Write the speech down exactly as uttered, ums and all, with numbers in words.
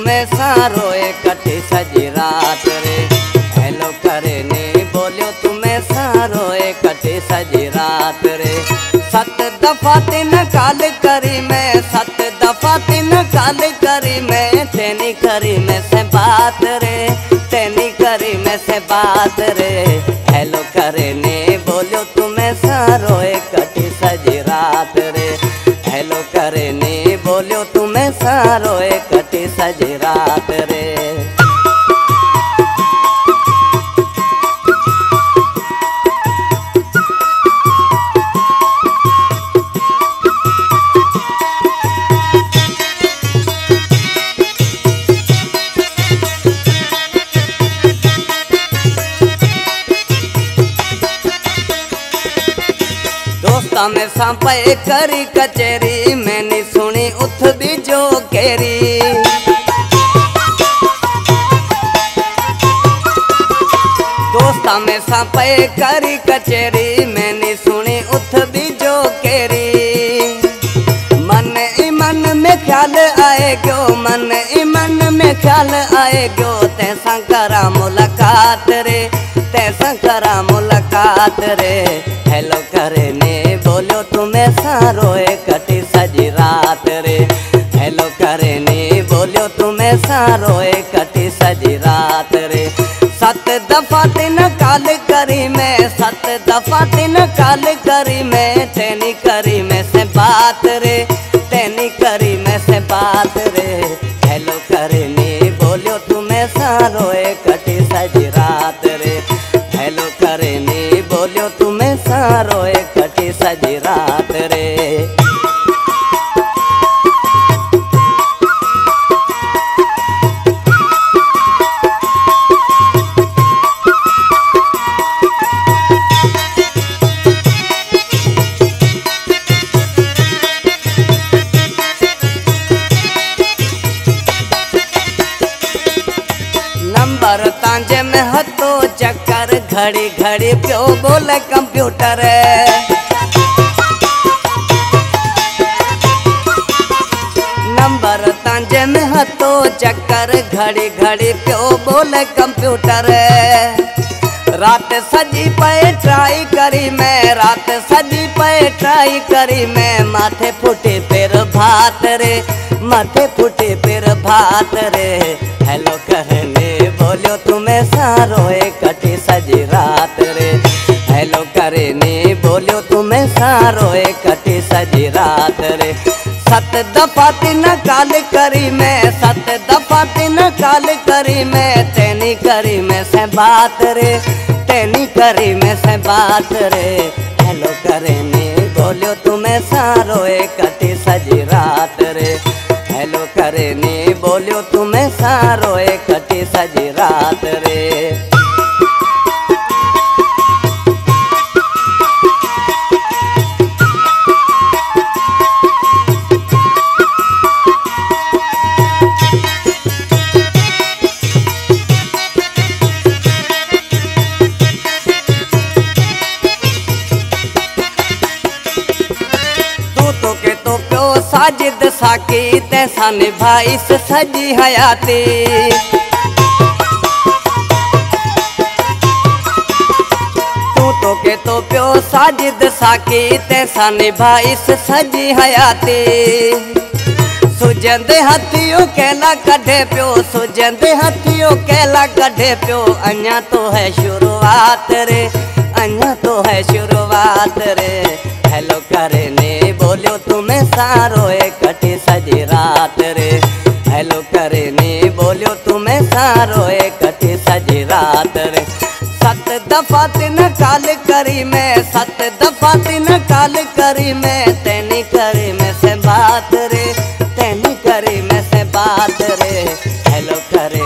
तुम्हें सारो कटी सजी रात रे। हेलो करे ने बोलियो तुम्हें सारो कटी सजी रात रे। सत दफा तीन काल करी मैं, सत दफा तीन काल करी मैं, तेनी करी में से बात रे, तेनी करी में से बात रे। हेलो करे ने बोलियो तुम्हें सारो कटी सजी रात रे। हेलो करे ने बोलियो तुम्हें सारो कटी सजी रात रे। दोस्ता में सांपे करी कचेरी, मैंने सुनी उठ भी जो केरी। दोस्ता में सांपे करी कचेरी, मैंने सुनी उठ भी जो केरी। मन ही मन में ख्याल आए गयो, मन ही मन में ख्याल आए गयो, तैसा करा मुलाकात रे, तैसा करा मुलाकात रे। हेलो करे ने बोलो तुम्हें सारो कटी सजी रात रे। हेलो करे ने बोलो तुम्हें सारो कटी सजी रात रे। सत दफा तीन काल करी मैं, सत दफा तीन काल करी मैं, तेनी करी में से बात रे, तेनी करी में से बात रे। हेलो करे ने बोलो तुम्हें सारो कटी सजी रात रे। हेलो करे ने बोलियो तुम्हें सारो कटी सजी रात रे। नंबर तांजे में हतो चक्कर, घड़ी घड़ी प्यो बोले कंप्यूटर। नंबर तांजे में हतो चक्कर, घड़ी घड़ी प्यो बोले कंप्यूटर। रात सजी पे ट्राई करी मैं, रात सजी पे ट्राई करी मैं, माथे फूटे पेर भात रे, माथे फूटे पेर भात रे। हेलो कहने बोलियो तुम्हें सारो कटी सजी रात रे। हेलो करे ने बोलियो तुम्हें सारो कटी सजी रात रे। सत दफा तीन काल करी मैं, सत दफा तीन काल करी मैं, तेनी करी में से बात रे, तेनी करी में से बात रे। हेलो करे ने बोलियो तुम्हें सारो कटी सजी रात रे। हेलो करे ने बोलियो तुम्हें सारो कटी सजी रात रे। तू तो के तो प्यो साजिद साकी, तैसा निभाई से सजी हयाती। तू तो के तो प्यो साजिद साकी, तैसा निभाई से सजी हयाती। सुजंदे हथियों केला कढ़े प्यो, सुजंदे हथियों केला कढ़े प्यो, अन्या तो है शुरुआत रे, अन्या तो है शुरुआत रे। हेलो करे ने बोलियो तुम्हें सारो कटी सजी रात रे। हेलो करे ने बोलियो तुम्हें सारो कटी सजी रात रे। सत दफा तीन काल करी मैं, सत दफा तीन काल करी मैं, तेनी करी में से बात रे, तेनी करी में से बात रे। हेलो करे